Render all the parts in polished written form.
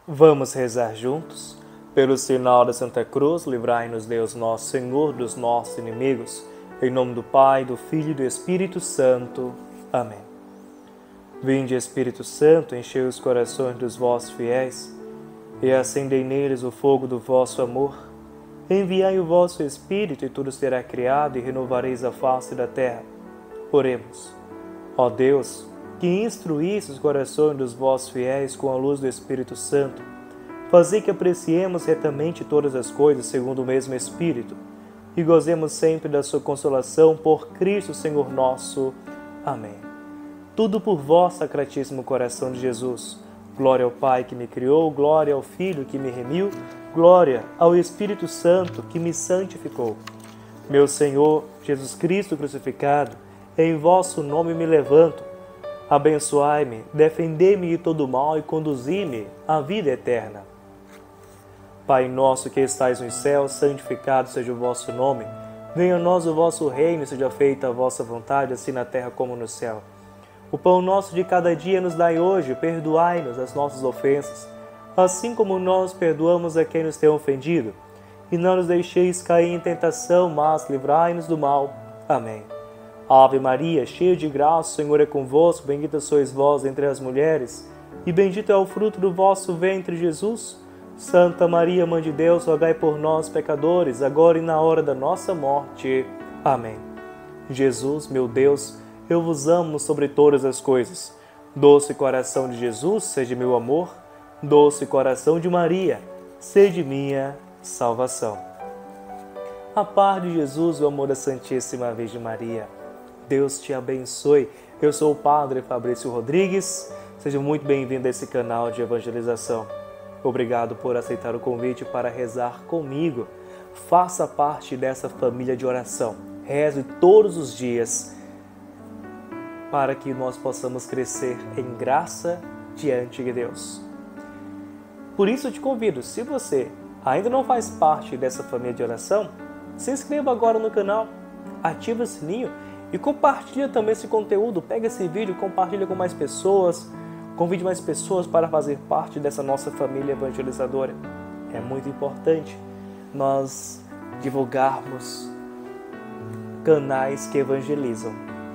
Vamos rezar juntos? Pelo sinal da Santa Cruz, livrai-nos Deus nosso Senhor dos nossos inimigos. Em nome do Pai, do Filho e do Espírito Santo. Amém. Vinde, Espírito Santo, enchei os corações dos vossos fiéis e acendei neles o fogo do vosso amor. Enviai o vosso Espírito e tudo será criado e renovareis a face da terra. Oremos. Ó Deus, que instruísse os corações dos vossos fiéis com a luz do Espírito Santo, fazei que apreciemos retamente todas as coisas segundo o mesmo Espírito e gozemos sempre da sua consolação por Cristo Senhor nosso. Amém. Tudo por vós, Sacratíssimo Coração de Jesus. Glória ao Pai que me criou, glória ao Filho que me remiu, glória ao Espírito Santo que me santificou. Meu Senhor Jesus Cristo crucificado, em vosso nome me levanto. Abençoai-me, defendei-me de todo mal e conduzi-me à vida eterna. Pai nosso que estais nos céus, santificado seja o vosso nome. Venha a nós o vosso reino, seja feita a vossa vontade, assim na terra como no céu. O pão nosso de cada dia nos dai hoje, perdoai-nos as nossas ofensas, assim como nós perdoamos a quem nos tem ofendido. E não nos deixeis cair em tentação, mas livrai-nos do mal. Amém. Ave Maria, cheia de graça, o Senhor é convosco, bendita sois vós entre as mulheres, e bendito é o fruto do vosso ventre, Jesus. Santa Maria, Mãe de Deus, rogai por nós, pecadores, agora e na hora da nossa morte. Amém. Jesus, meu Deus, eu vos amo sobre todas as coisas. Doce coração de Jesus, sede meu amor. Doce coração de Maria, sede minha salvação. A paz de Jesus, o amor da Santíssima Virgem Maria. Deus te abençoe. Eu sou o Padre Fabrício Rodrigues. Seja muito bem-vindo a esse canal de evangelização. Obrigado por aceitar o convite para rezar comigo. Faça parte dessa família de oração. Reze todos os dias para que nós possamos crescer em graça diante de Deus. Por isso eu te convido, se você ainda não faz parte dessa família de oração, se inscreva agora no canal, ative o sininho e compartilha também esse conteúdo. Pega esse vídeo, compartilha com mais pessoas, convide mais pessoas para fazer parte dessa nossa família evangelizadora. É muito importante nós divulgarmos canais que evangelizam.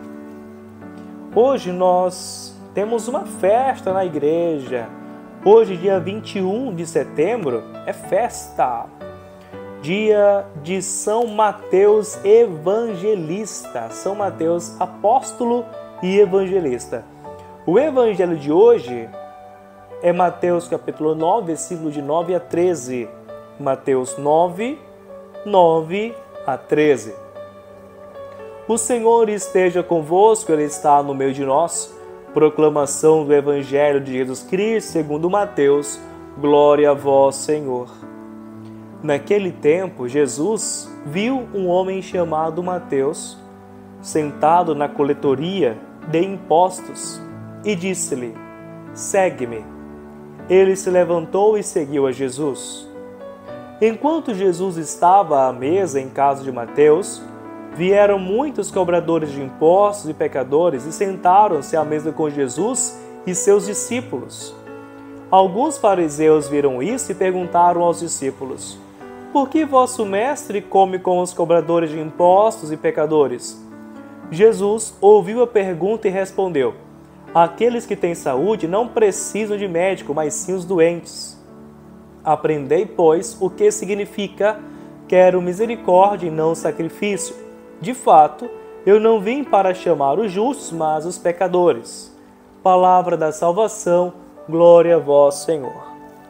Hoje nós temos uma festa na igreja. Hoje, dia 21 de setembro, é festa. Dia de São Mateus Evangelista. São Mateus apóstolo e evangelista. O evangelho de hoje é Mateus capítulo 9, versículo de 9 a 13. Mateus 9, 9 a 13. O Senhor esteja convosco, Ele está no meio de nós. Proclamação do Evangelho de Jesus Cristo segundo Mateus. Glória a vós, Senhor. Naquele tempo, Jesus viu um homem chamado Mateus sentado na coletoria de impostos e disse-lhe: segue-me. Ele se levantou e seguiu a Jesus. Enquanto Jesus estava à mesa em casa de Mateus, vieram muitos cobradores de impostos e pecadores e sentaram-se à mesa com Jesus e seus discípulos. Alguns fariseus viram isso e perguntaram aos discípulos: por que vosso mestre come com os cobradores de impostos e pecadores? Jesus ouviu a pergunta e respondeu: aqueles que têm saúde não precisam de médico, mas sim os doentes. Aprendei, pois, o que significa quero misericórdia e não sacrifício. De fato, eu não vim para chamar os justos, mas os pecadores. Palavra da salvação, glória a vós, Senhor.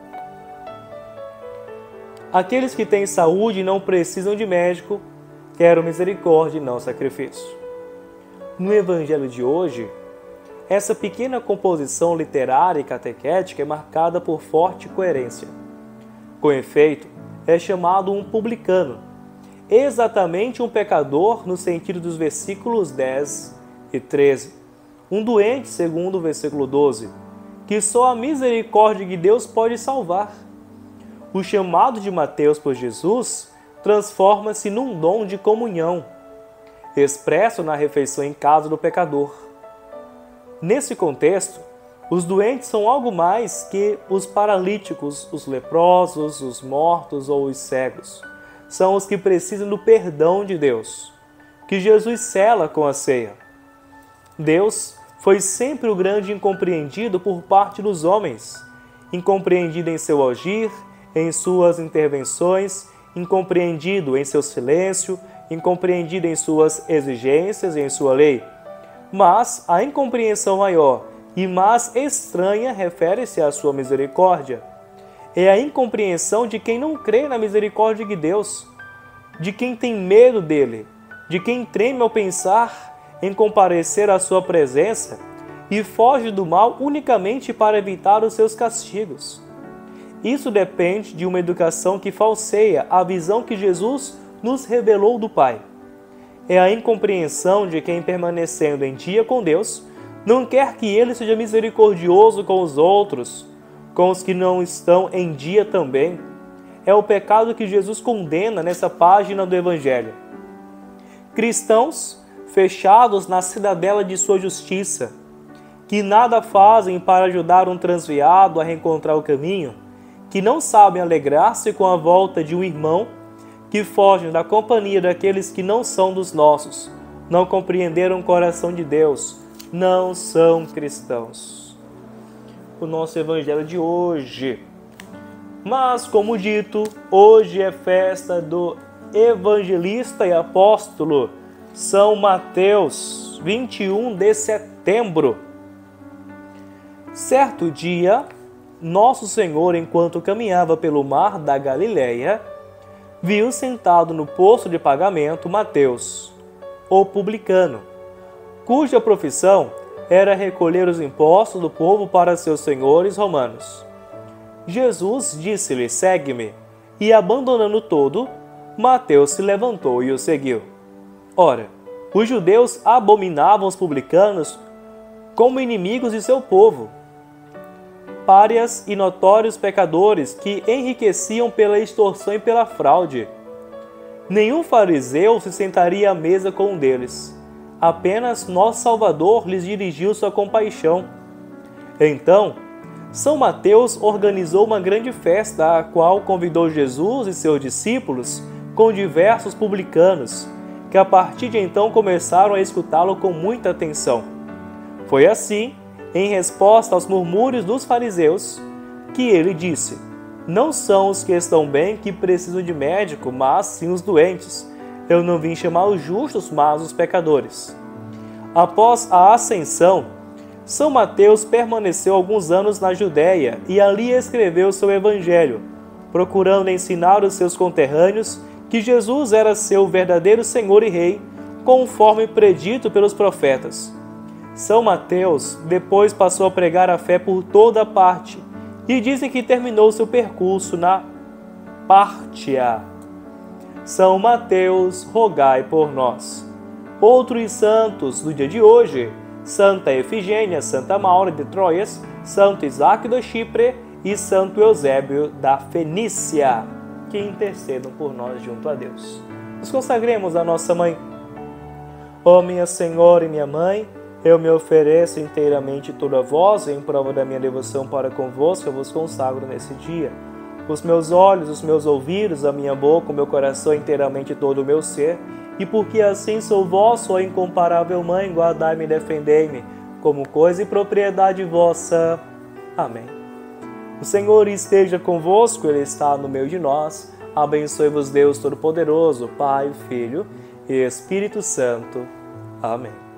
Aqueles que têm saúde não precisam de médico, quero misericórdia e não sacrifício. No evangelho de hoje, essa pequena composição literária e catequética é marcada por forte coerência. Com efeito, é chamado um publicano, exatamente um pecador no sentido dos versículos 10 e 13. Um doente, segundo o versículo 12, que só a misericórdia de Deus pode salvar. O chamado de Mateus por Jesus transforma-se num dom de comunhão, expresso na refeição em casa do pecador. Nesse contexto, Os doentes são algo mais que os paralíticos, os leprosos, os mortos ou os cegos. São os que precisam do perdão de Deus, que Jesus sela com a ceia. Deus foi sempre o grande incompreendido por parte dos homens, incompreendido em seu agir, em suas intervenções, incompreendido em seu silêncio, incompreendido em suas exigências e em sua lei. Mas a incompreensão maior e mais estranha refere-se à sua misericórdia. É a incompreensão de quem não crê na misericórdia de Deus, de quem tem medo dele, de quem treme ao pensar em comparecer à sua presença e foge do mal unicamente para evitar os seus castigos. Isso depende de uma educação que falseia a visão que Jesus nos revelou do Pai. É a incompreensão de quem, permanecendo em dia com Deus, não quer que Ele seja misericordioso com os outros, com os que não estão em dia também. É o pecado que Jesus condena nessa página do Evangelho. Cristãos fechados na cidadela de sua justiça, que nada fazem para ajudar um transviado a reencontrar o caminho, que não sabem alegrar-se com a volta de um irmão, que fogem da companhia daqueles que não são dos nossos, não compreenderam o coração de Deus, não são cristãos. O nosso evangelho de hoje. Mas, como dito, hoje é festa do evangelista e apóstolo São Mateus, 21 de setembro. Certo dia, Nosso Senhor, enquanto caminhava pelo mar da Galileia, viu sentado no posto de pagamento Mateus, o publicano, cuja profissão era recolher os impostos do povo para seus senhores romanos. Jesus disse-lhe: segue-me, e abandonando todo, Mateus se levantou e o seguiu. Ora, os judeus abominavam os publicanos como inimigos de seu povo, párias e notórios pecadores que enriqueciam pela extorsão e pela fraude. Nenhum fariseu se sentaria à mesa com um deles. Apenas nosso Salvador lhes dirigiu sua compaixão. Então, São Mateus organizou uma grande festa, a qual convidou Jesus e seus discípulos com diversos publicanos, que a partir de então começaram a escutá-lo com muita atenção. Foi assim, em resposta aos murmúrios dos fariseus, que ele disse: não são os que estão bem que precisam de médico, mas sim os doentes. Eu não vim chamar os justos, mas os pecadores. Após a ascensão, São Mateus permaneceu alguns anos na Judéia e ali escreveu seu evangelho, procurando ensinar os seus conterrâneos que Jesus era seu verdadeiro Senhor e Rei, conforme predito pelos profetas. São Mateus depois passou a pregar a fé por toda a parte, e dizem que terminou seu percurso na Pártia. São Mateus, rogai por nós. Outros santos do dia de hoje: Santa Efigênia, Santa Maura de Troyes, Santo Isaac do Chipre e Santo Eusébio da Fenícia, que intercedam por nós junto a Deus. Nos consagremos a nossa Mãe. Ó minha Senhora e minha Mãe, eu me ofereço inteiramente toda a vós, em prova da minha devoção para convosco, eu vos consagro nesse dia. Os meus olhos, os meus ouvidos, a minha boca, o meu coração, inteiramente todo o meu ser, e porque assim sou vosso, ó incomparável Mãe, guardai-me e defendei-me, como coisa e propriedade vossa. Amém. O Senhor esteja convosco, Ele está no meio de nós. Abençoe-vos Deus Todo-Poderoso, Pai, Filho e Espírito Santo. Amém.